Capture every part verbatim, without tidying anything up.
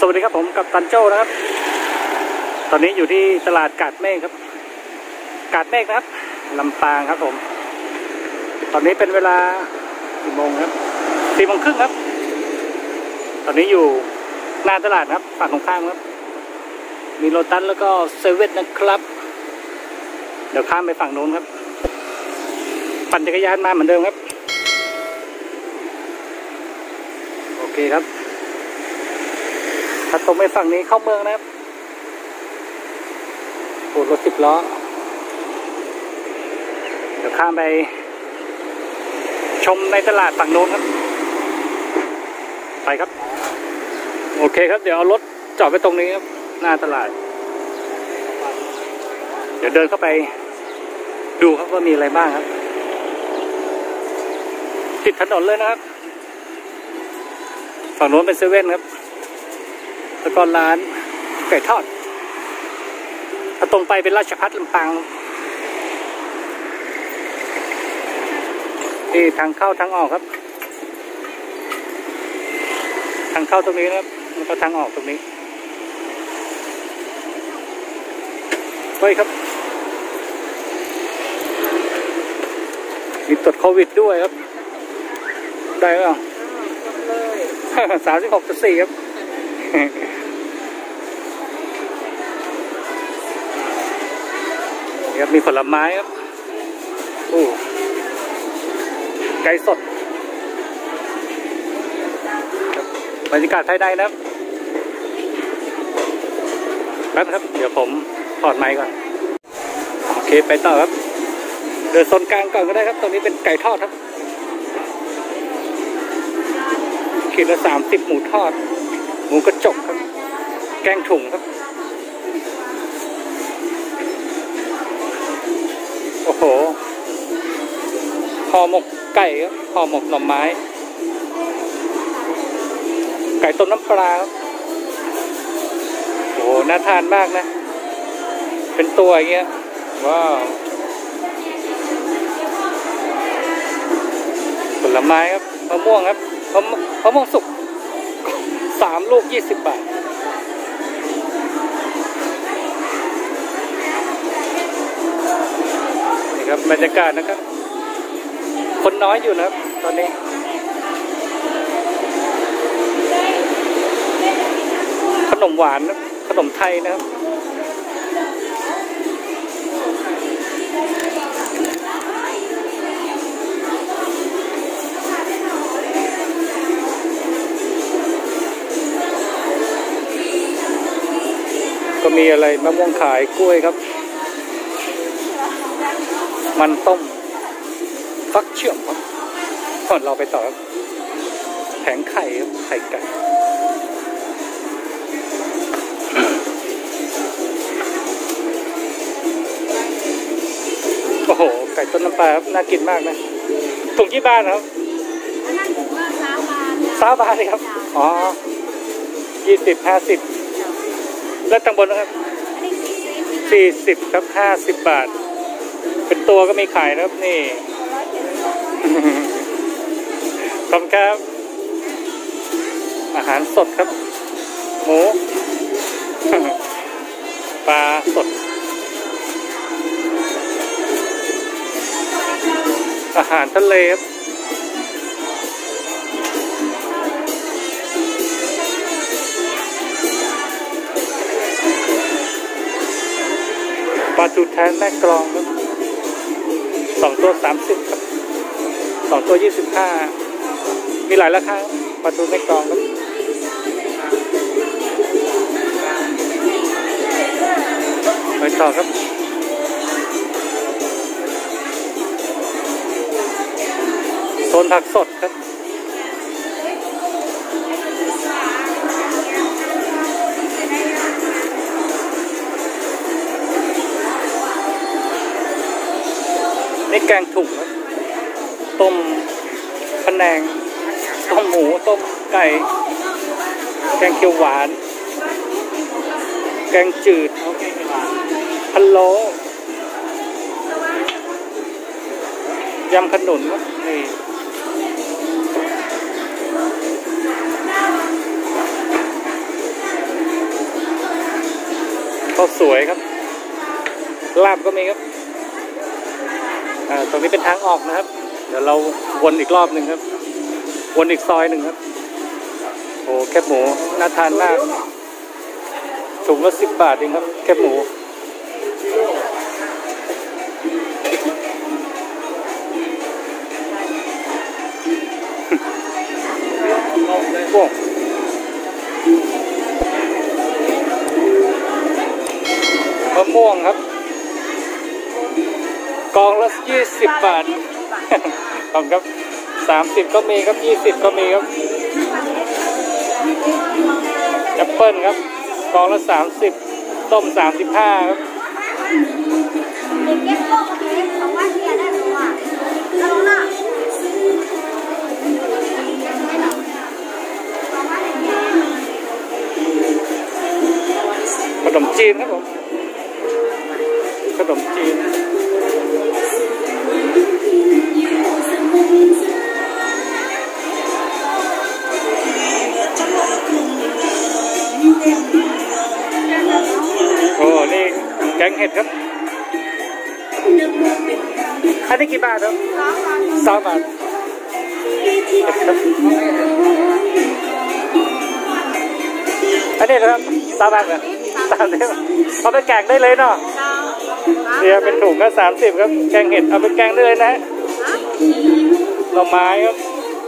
วัสดีครับผมกับตันโจ้นะครับตอนนี้อยู่ที่ตลาดกาดเมฆครับกาดเมฆนะครับลำปางครับผมตอนนี้เป็นเวลากี่โมงครับสี่โมงครึ่งครับตอนนี้อยู่หน้าตลาดครับฝั่งตรงข้ามครับมีโลตัสแล้วก็เซเว่นนะครับเดี๋ยวข้ามไปฝั่งโน้นครับปั่นจักรยานมาเหมือนเดิมครับโอเคครับถ้าตรงไปฝั่งนี้เข้าเมืองนะครับโอ้รถสิบล้อเดี๋ยวข้ามไปชมในตลาดฝั่งโน้นครับไปครับโอเคครับเดี๋ยวเอารถจอดไว้ตรงนี้ครับหน้าตลาดเดี๋ยวเดินเข้าไปดูครับว่ามีอะไรบ้างครับติดถนนเลยนะครับฝั่งโน้นเป็นเซเว่นครับแล้วก็ร้านไก่ทอดถ้าตรงไปเป็นราชภัฏลำปางนี่ทางเข้าทางออกครับทางเข้าตรงนี้นะครับแล้วก็ทางออกตรงนี้ไว้ครับมีตรวจโควิดด้วยครับได้ไหมอ่ะสามสิบหกจุดสี่ครับครับมีผลไม้ครับโอ้ไก่สดบรรยากาศไทยได้นะครับแป๊บครับเดี๋ยวผมถอดไมค์ก่อนโอเคไปต่อครับเดินโซนกลางก่อนก็ได้ครับตรงนี้เป็นไก่ทอดครับขีดละสามสิบหมูทอดหมูกระจกครับแกงถุงครับโอ้โหห่อหมกไก่ครับห่อหมกหน่อไม้ไก่ต้มน้ำปลาครับโอ้โหน่าทานมากนะเป็นตัวอย่างเงี้ยว้าวผลไม้ครับมะม่วงครับมะมะม่วงสุกสามลูกยี่สิบบาทนี่ครับบรรยากาศนะครับคนน้อยอยู่นะครับตอนนี้ขนมหวานนะขนมไทยนะครับก็มีอะไรมะม่วงขายกล้วยครับมันต้มฟักเชื่อมครับก่อนเราไปต่อครับแผงไข่ครับไข่ไก่โอ้โหไก่ต้นน้ำปลาครับน่ากินมากนะถุงกี่บาทครับสามบาทเลยครับอ๋อยี่สิบห้าสิบแล้วตังบนนะครับสี่สิบครับห้าสิบบาทเป็นตัวก็มีขายนะครับนี่ขอบคุณครับอาหารสดครับหมูปลาสดอาหารทะเลครับปลาทูแทนแม่กลองครับสองตัวสามสิบครับสองตัวยี่สิบห้ามีหลายราคาปลาทูแม่กลองครับไปต่อครับโซนผักสดครับนี่แกงถุงครับต้มพะแนงต้มหมูต้มไก่แกงเขียวหวานแกงจืดพะโล้ยำขนุนครับนี่ นสวยครับลาบก็มีครับอ่าตรงนี้เป็นทางออกนะครับเดี๋ยวเราวนอีกรอบหนึ่งครับวนอีกซอยหนึ่งครับโอ้แคบหมูน่าทานมากถุงละสิบบาทเองครับแคบหมูพวกมะม่วงครับกองละยี่สิบบาทขอบครับสามสิบก็มีครับยี่สิบก็มีครับแอปเปิ้ลครับกองละสามสิบต้มสามสิบห้าครับขนมจีนครับผมขนมจีนโอ้นี่แกงเห็ดครับอันนี้กี่บาทครับสามบาทอันนี้นะครับสามบาทเหรอสามสิบเอาไปแกงได้เลยเนาะเนี่ยเป็นถุงก็สามสิบครับแกงเห็ดเอาไปแกงได้เลยนะหน่อไม้ครับ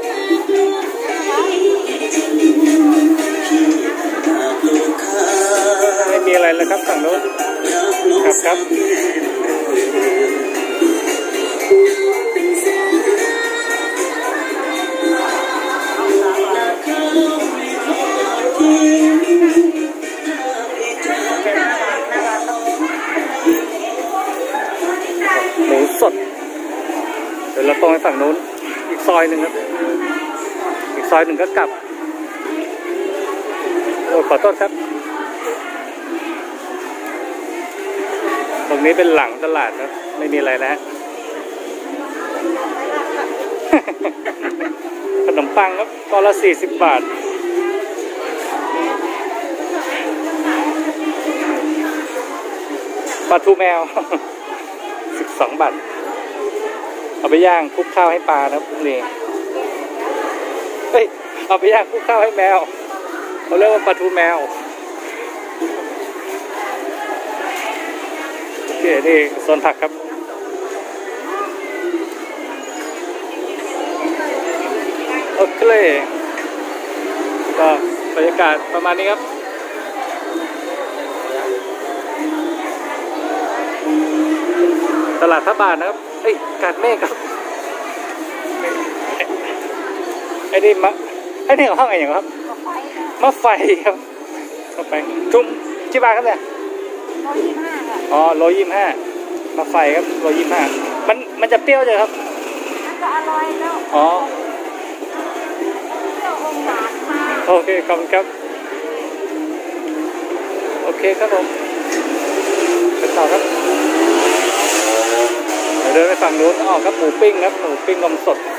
ไม่มีอะไรเลยครับฝั่งโน้นครับครับหมูสดเดี๋ยวเราตรงไปฝั่งนู้นอีกซอยหนึ่งครับอีกซอยหนึ่งก็กลับโอ้ขอโทษครับตรงนี้เป็นหลังตลาดครับไม่มีอะไรแล้วขนมปังครับกล่องละสี่สิบบาทปลาทูแมวสิบสองบาทเอาไปย่างคลุกข้าวให้ปลานะครับนี่เฮ้ยเอาไปย่างคลุกข้าวให้แมวเขาเรียกว่าปลาทูแมวโอเคนี่โซนผักครับโอเคก็บรรยากาศประมาณนี้ครับตลาดพระบาทนะครับเอ้ยกาดเมฆครับไอ้นี่มะไอ้นี่ห้องอะไรอย่างครับมะไฟครับมะไฟทุ่มชิบาครับเนี่ยอ๋อโลยี่ห้ามะไฟครับโลยี่ห้ามันมันจะเปรี้ยวเลยครับมันจะอร่อยแล้วอ๋อโอเคขอบคุณครับโอเคครับผมไปต่อครับเดินไปฝั่งนู้นอ๋อครับหมูปิ้งครับหมูปิ้งนมสด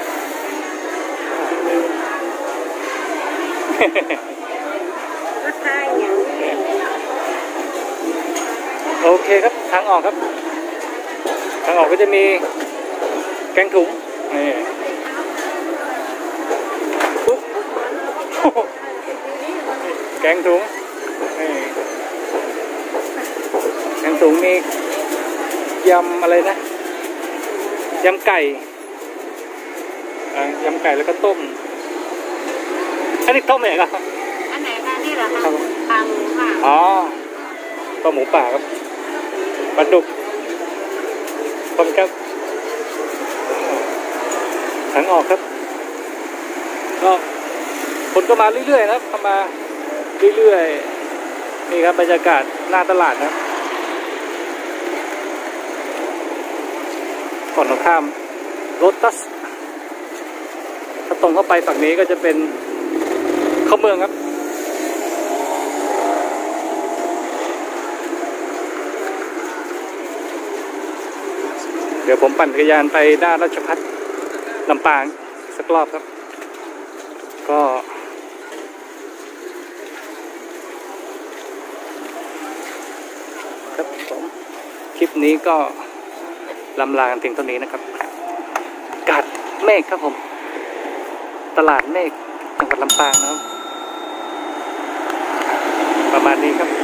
โอเคครับทางออกครับทางออกก็จะมีแกงถุงนี่แกงถุงนี่แกงถุงมียำอะไรนะยำไก่ยำไก่แล้วก็ต้มอันนี้ต้มไหนครับอันไหนคะนี่เหรอคะปลาหมูค่ะอ๋อต้มหมูป่าครับปลาดุกต้มครับทางออกครับก็คนก็มาเรื่อยๆนะครับเข้ามาเรื่อยๆนี่ครับบรรยากาศหน้าตลาดนะครับก่อนตรงข้ามโรตัสถ้าตรงเข้าไปฝั่งนี้ก็จะเป็นเข้าเมืองครับเดี๋ยวผมปั่นจักรยานไปด้านราชภัฏลำปางสักรอบครับก็ครับผมคลิปนี้ก็ลำลากันถึงเท่านี้นะครับกาดเมฆครับผมตลาดเมฆจังหวัดลำปางนะครับประมาณนี้ครับ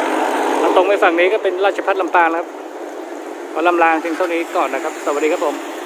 ตรงไปฝั่งนี้ก็เป็นราชภัฏลำปางแล้วครับขอลำลาถึงเท่านี้ก่อนนะครับสวัสดีครับผม